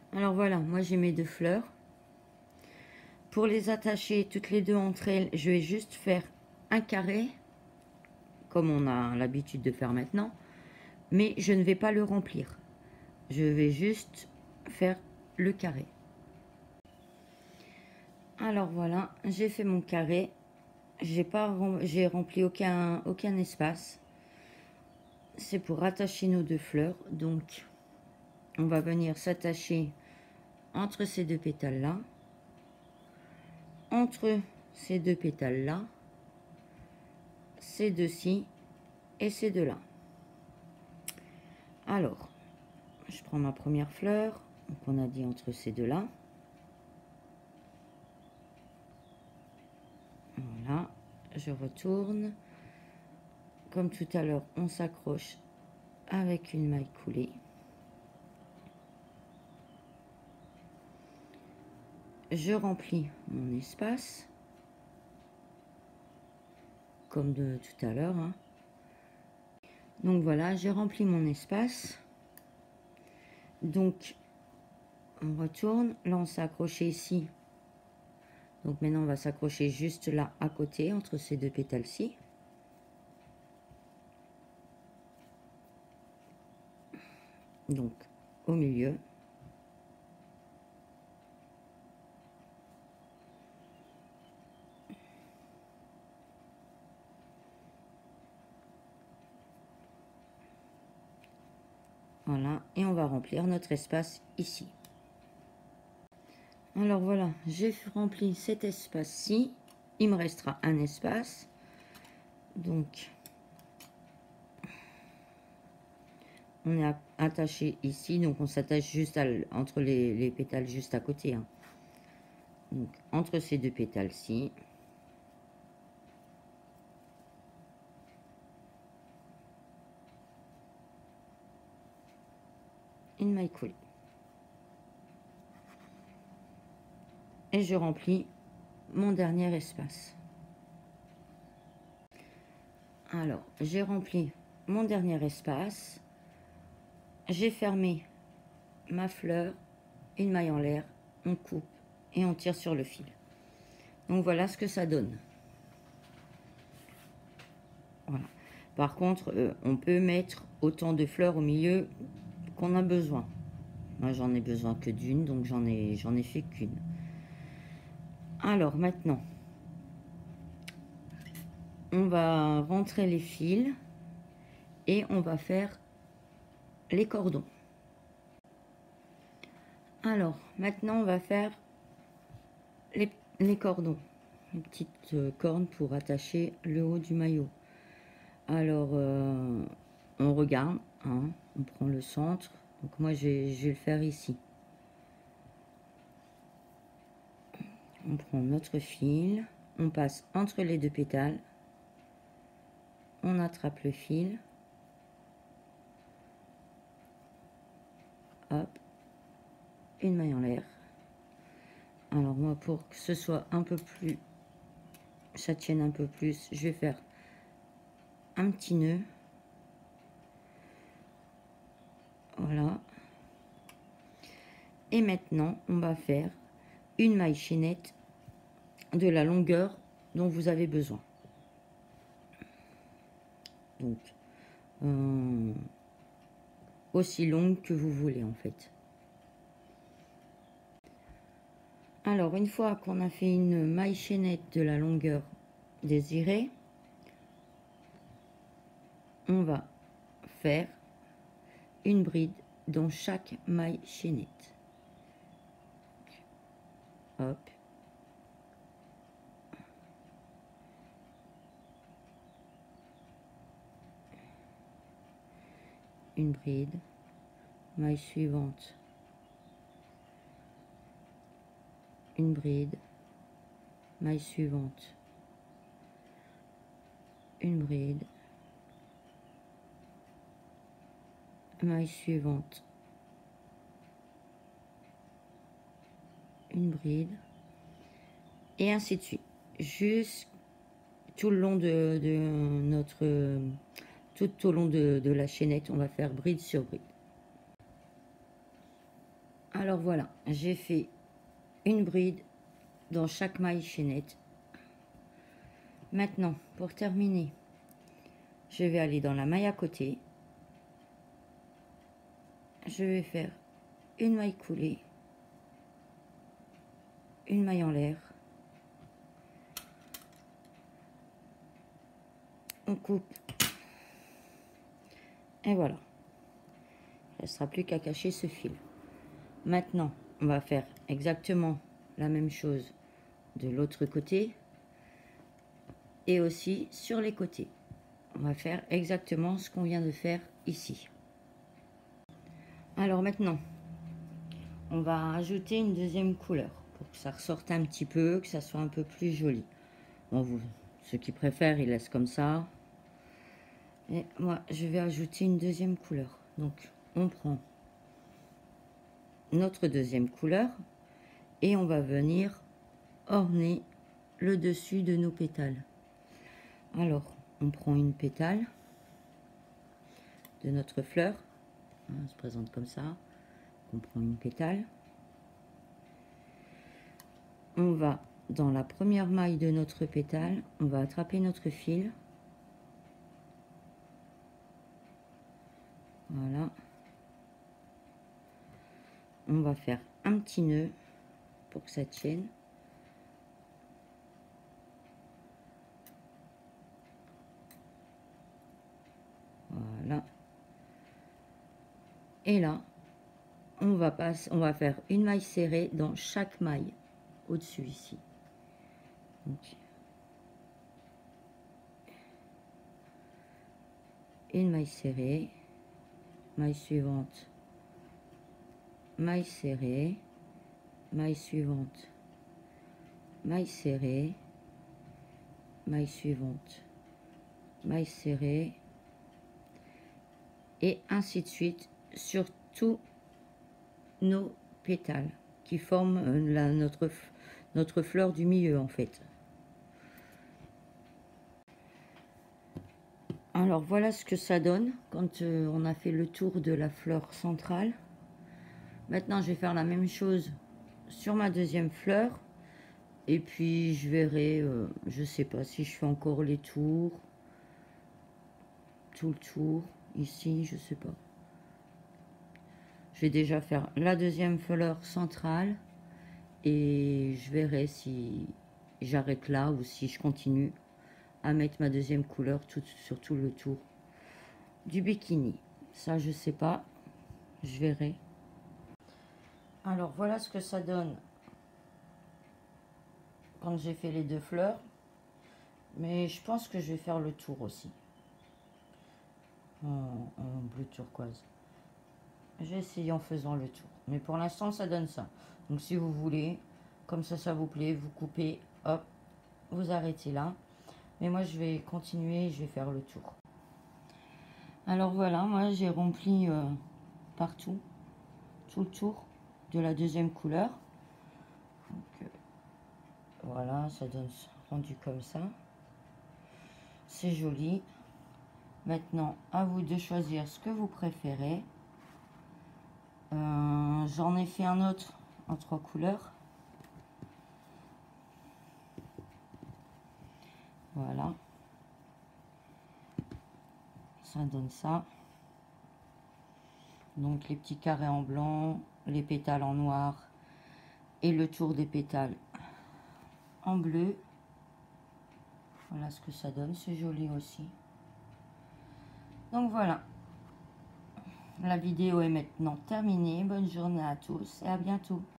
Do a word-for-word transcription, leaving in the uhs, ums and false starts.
Alors voilà, moi j'ai mes deux fleurs. Pour les attacher toutes les deux entre elles, je vais juste faire un carré, comme on a l'habitude de faire maintenant, mais je ne vais pas le remplir. Je vais juste faire le carré. Alors voilà, j'ai fait mon carré. J'ai pas, j'ai rempli aucun, aucun espace. C'est pour attacher nos deux fleurs. Donc, on va venir s'attacher entre ces deux pétales là, entre ces deux pétales là, ces deux-ci et ces deux là. Alors, je prends ma première fleur, donc on a dit entre ces deux là. Voilà, je retourne. Comme tout à l'heure, on s'accroche avec une maille coulée. Je remplis mon espace, comme de tout à l'heure. Hein. Donc voilà, j'ai rempli mon espace. Donc, on retourne. Là, on s'est accroché ici. Donc maintenant, on va s'accrocher juste là, à côté, entre ces deux pétales-ci. Donc, au milieu. Voilà, et on va remplir notre espace ici. Alors voilà, j'ai rempli cet espace-ci. Il me restera un espace. Donc, on est attaché ici. Donc, on s'attache juste à, entre les, les pétales juste à côté. Hein. Donc, entre ces deux pétales-ci. Une maille coulée. Et je remplis mon dernier espace. Alors, j'ai rempli mon dernier espace. J'ai fermé ma fleur, une maille en l'air, on coupe et on tire sur le fil. Donc voilà ce que ça donne. Voilà. Par contre, euh, on peut mettre autant de fleurs au milieu qu'on a besoin. Moi, j'en ai besoin que d'une, donc j'en ai, j'en ai fait qu'une. Alors maintenant, on va rentrer les fils et on va faire les cordons. Alors maintenant, on va faire les, les cordons, les petites euh, cornes pour attacher le haut du maillot. Alors, euh, on regarde, hein, on prend le centre. Donc moi, je vais, je vais le faire ici. On prend notre fil, on passe entre les deux pétales, on attrape le fil, hop, une maille en l'air. Alors moi, pour que ce soit un peu plus, ça tienne un peu plus, je vais faire un petit nœud. Voilà. Et maintenant, on va faire une maille chaînette de la longueur dont vous avez besoin. Donc, euh, aussi longue que vous voulez en fait. Alors, une fois qu'on a fait une maille chaînette de la longueur désirée, on va faire une bride dans chaque maille chaînette. Hop. Une bride, maille suivante, une bride, maille suivante, une bride, maille suivante, une bride, et ainsi de suite, jusqu'à tout le long de, de notre, tout au long de, de la chaînette, on va faire bride sur bride. Alors voilà, j'ai fait une bride dans chaque maille chaînette. Maintenant, pour terminer, je vais aller dans la maille à côté. Je vais faire une maille coulée, une maille en l'air. On coupe. Et voilà. Il ne restera plus qu'à cacher ce fil. Maintenant, on va faire exactement la même chose de l'autre côté. Et aussi sur les côtés. On va faire exactement ce qu'on vient de faire ici. Alors maintenant, on va ajouter une deuxième couleur pour que ça ressorte un petit peu, que ça soit un peu plus joli. Bon, vous, ceux qui préfèrent, ils laissent comme ça. Et moi, je vais ajouter une deuxième couleur. Donc, on prend notre deuxième couleur et on va venir orner le dessus de nos pétales. Alors, on prend une pétale de notre fleur. On se présente comme ça. On prend une pétale. On va dans la première maille de notre pétale, on va attraper notre fil. Voilà. On va faire un petit nœud pour que ça tienne. Voilà. Et là, on va passer, on va faire une maille serrée dans chaque maille au-dessus ici. Donc, une maille serrée, maille suivante, maille serrée, maille suivante, maille serrée, maille suivante, maille serrée, et ainsi de suite sur tous nos pétales qui forment la, notre, notre fleur du milieu en fait. Alors voilà ce que ça donne quand euh, on a fait le tour de la fleur centrale. Maintenant je vais faire la même chose sur ma deuxième fleur et puis je verrai, euh, je sais pas si je fais encore les tours, tout le tour ici, je sais pas. Je vais déjà faire la deuxième fleur centrale et je verrai si j'arrête là ou si je continue à mettre ma deuxième couleur tout, sur tout le tour du bikini. Ça, je sais pas. Je verrai. Alors, voilà ce que ça donne quand j'ai fait les deux fleurs. Mais je pense que je vais faire le tour aussi. En, en bleu turquoise. J'ai essayé en faisant le tour. Mais pour l'instant, ça donne ça. Donc, si vous voulez, comme ça, ça vous plaît, vous coupez, hop, vous arrêtez là. Mais moi, je vais continuer, je vais faire le tour. Alors voilà, moi, j'ai rempli euh, partout, tout le tour de la deuxième couleur. Donc, euh, voilà, ça donne rendu comme ça. C'est joli. Maintenant, à vous de choisir ce que vous préférez. Euh, J'en ai fait un autre en trois couleurs. Voilà. Ça donne ça. Donc les petits carrés en blanc, les pétales en noir et le tour des pétales en bleu. Voilà ce que ça donne, c'est joli aussi. Donc voilà. La vidéo est maintenant terminée. Bonne journée à tous et à bientôt.